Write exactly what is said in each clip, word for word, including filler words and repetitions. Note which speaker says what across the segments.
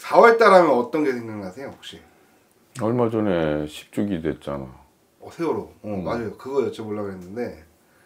Speaker 1: 사월 달 하면 어떤 게 생각나세요 혹시?
Speaker 2: 얼마 전에 십 주기 됐잖아.
Speaker 1: 어 세월호. 어
Speaker 2: 음.
Speaker 1: 맞아요. 그거 여쭤보려고 했는데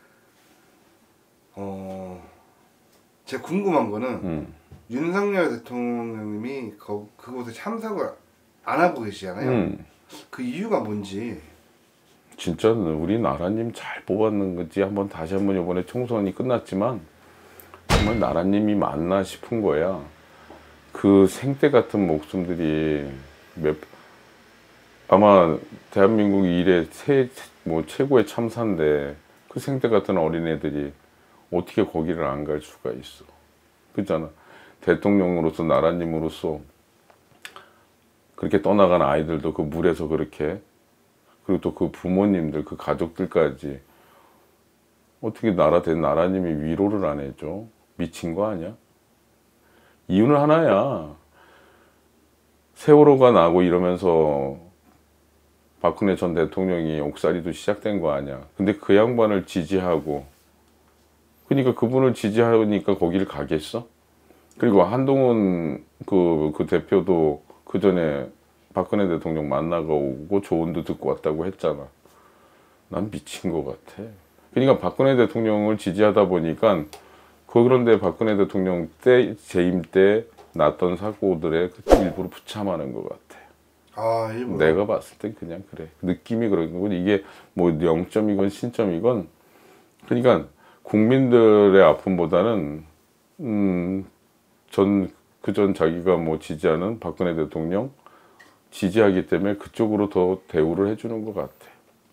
Speaker 1: 어 제가 궁금한 거는
Speaker 2: 음.
Speaker 1: 윤석열 대통령님이 거, 그곳에 참석을 안 하고 계시잖아요.
Speaker 2: 음.
Speaker 1: 그 이유가 뭔지.
Speaker 2: 진짜 우리 나라님 잘 뽑았는 거지. 한번 다시 한번 이번에 총선이 끝났지만 정말 나라님이 맞나 싶은 거야. 그 생떼 같은 목숨들이 몇 아마 대한민국 이래 세, 뭐 최고의 참사인데 그 생떼 같은 어린애들이 어떻게 거기를 안 갈 수가 있어. 그렇잖아. 대통령으로서 나라님으로서 그렇게 떠나간 아이들도 그 물에서 그렇게, 그리고 또 그 부모님들 그 가족들까지 어떻게 나라 된 나라님이 위로를 안 해줘? 미친 거 아니야? 이유는 하나야. 세월호가 나고 이러면서 박근혜 전 대통령이 옥살이도 시작된 거 아니야. 근데 그 양반을 지지하고, 그러니까 그분을 지지하니까 거기를 가겠어? 그리고 한동훈 그, 그 대표도 그 전에 박근혜 대통령 만나고 오고 조언도 듣고 왔다고 했잖아. 난 미친 것 같아. 그러니까 박근혜 대통령을 지지하다 보니까 그런데 박근혜 대통령 때 재임 때 났던 사고들에 일부러 부참하는 것 같아.
Speaker 1: 아, 일부러.
Speaker 2: 내가 봤을 땐 그냥 그래. 느낌이 그런 거고, 이게 뭐 영 점이건 신점이건, 그러니까 국민들의 아픔보다는 음, 전 그전 자기가 뭐 지지하는 박근혜 대통령 지지하기 때문에 그쪽으로 더 대우를 해주는 것 같아.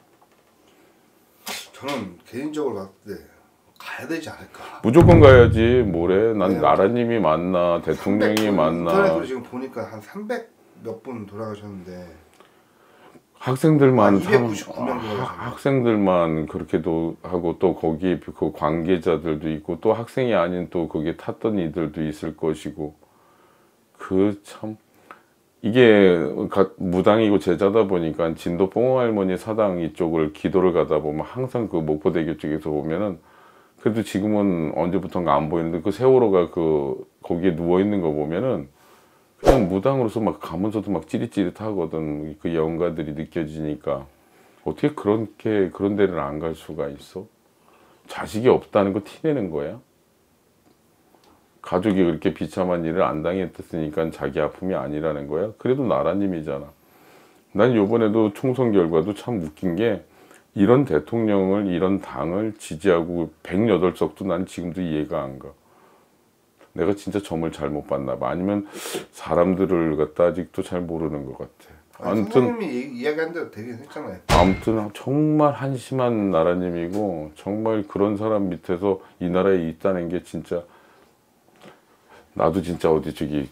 Speaker 1: 저는 개인적으로 봤을 때 가야 되지 않을까.
Speaker 2: 무조건 가야지. 뭐래? 난
Speaker 1: 네,
Speaker 2: 나라님이 맞나 대통령이
Speaker 1: 삼백 분,
Speaker 2: 맞나.
Speaker 1: 인터넷으로 지금 보니까 한 삼백 몇 분 돌아가셨는데
Speaker 2: 학생들만
Speaker 1: 아, 이백구십구 명 돌아가셨네.
Speaker 2: 학생들만 그렇게도 하고, 또 거기 그 관계자들도 있고, 또 학생이 아닌 또 거기에 탔던 이들도 있을 것이고, 그 참 이게 무당이고 제자다 보니까 진도 뽕할머니 사당 이쪽을 기도를 가다 보면 항상 그 목포대교 쪽에서 보면은, 그래도 지금은 언제부턴가 안 보이는데 그 세월호가 그 거기에 누워 있는 거 보면은 그냥 무당으로서 막 가면서도 막 찌릿찌릿하거든. 그 영가들이 느껴지니까. 어떻게 그렇게 그런 데를 안 갈 수가 있어? 자식이 없다는 거 티내는 거야? 가족이 그렇게 비참한 일을 안 당했으니까 자기 아픔이 아니라는 거야? 그래도 나라님이잖아. 난 요번에도 총선 결과도 참 웃긴 게, 이런 대통령을, 이런 당을 지지하고 백여덟 석도 난 지금도 이해가 안 가. 내가 진짜 점을 잘못 봤나 봐. 아니면 사람들을 갖다 아직도 잘 모르는 것 같아.
Speaker 1: 아니,
Speaker 2: 아무튼
Speaker 1: 선생님이 이야기한 대로 되긴 했잖아요.
Speaker 2: 아무튼 정말 한심한 나라님이고, 정말 그런 사람 밑에서 이 나라에 있다는 게 진짜, 나도 진짜 어디 저기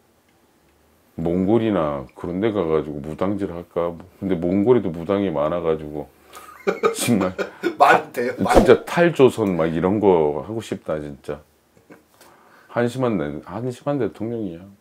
Speaker 2: 몽골이나 그런 데 가가지고 무당질 할까. 근데 몽골에도 무당이 많아가지고 정말
Speaker 1: 말이 돼요.
Speaker 2: 진짜 탈조선 막 이런 거 하고 싶다 진짜. 한심한 한심한 대통령이야.